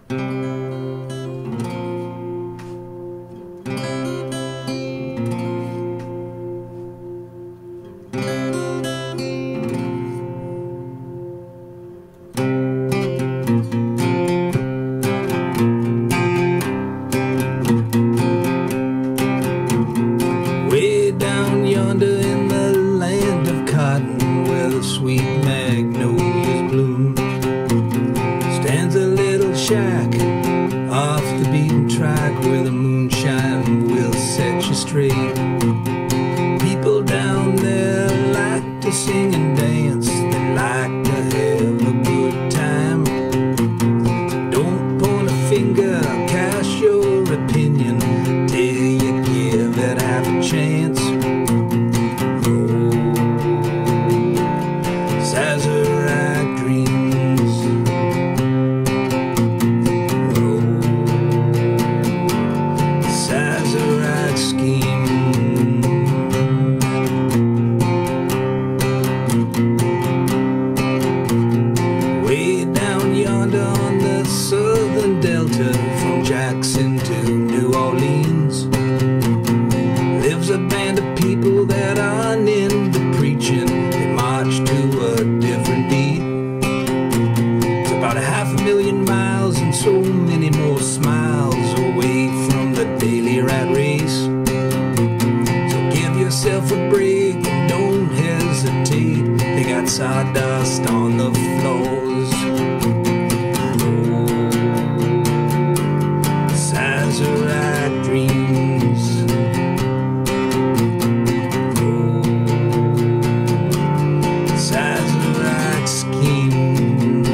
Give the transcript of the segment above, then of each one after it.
Way down yonder in the land of cotton, where the sweet magnolias bloom, stands a little shack off the beaten track, where the moonshine will set you straight. People down there like to sing and dance, they like to have a good time. Don't point a finger, cast your opinion till you give it half a chance. Oh, Sazerac dreams. Oh, Sazerac scheme. Way down yonder on the southern delta, from Jackson to New Orleans, lives a band of people that aren't into preaching. They march to a different beat. It's about 500,000 miles and so many more smiles away from the daily rat race. So give yourself a break and don't hesitate. They got sawdust on the floors. Oh, Sazerac dreams. Oh, Sazerac schemes.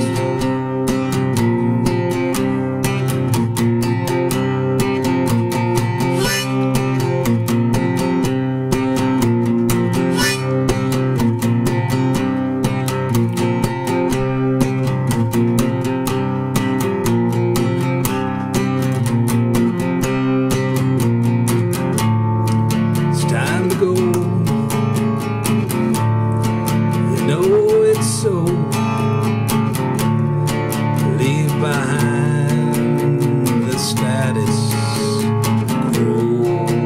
It's time to go. You know it's so. Leave behind the status quo.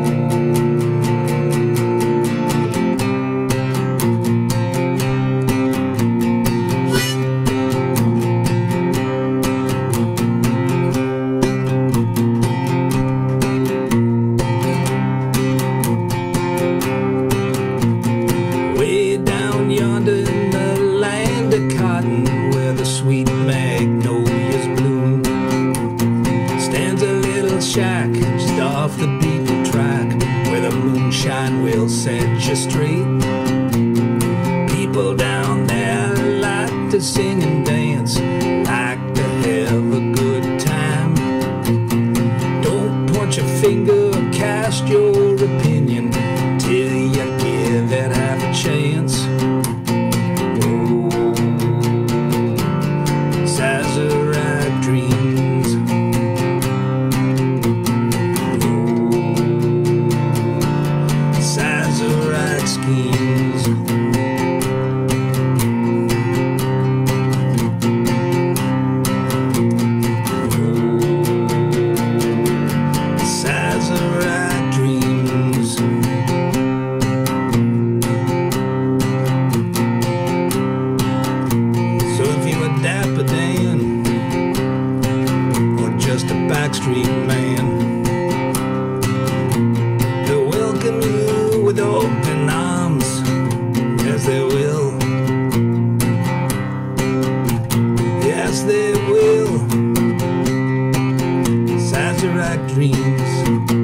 Way down yonder in the land of cotton, where the sweet magnolias bloom, stands a little shack just off the beaten track, where the moonshine will set you straight. People down there like to sing and dance, like to have a good time. Don't point your finger or cast your opinion till you give it half a chance. Oh, Sazerac dreams. Oh, Sazerac schemes. Oh, Sazerac dreams. So if you a dapper Dan or just a backstreet man, they'll welcome you with open arms, yes they will. Yes they will. Sazerac dreams.